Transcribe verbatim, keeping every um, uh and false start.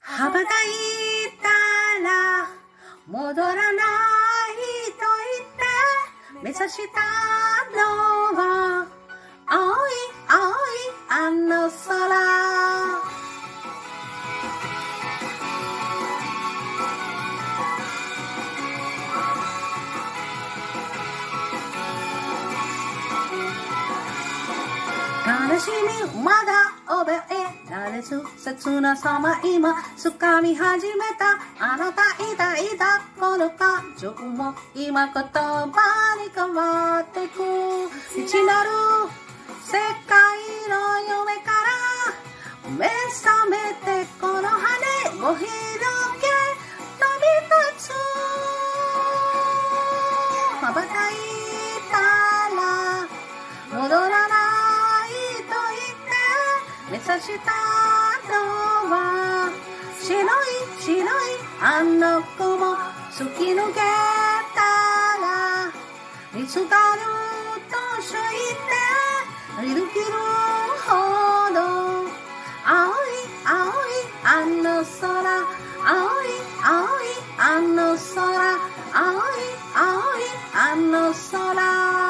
羽ばたいたら戻らないと言って目指したのは青い青いあの空。悲しみまだ覚えられず切なさま今掴み始めたあなた抱いたこの感情も今言葉に変わってく未知なる世界の夢から目覚めてこの羽を広げ飛び立つ羽ばたいたら戻らない目指したのは白い白いあの雲突き抜けたら見つかると知っているきるほど青い青いあの空青い青いあの空青い青いあの空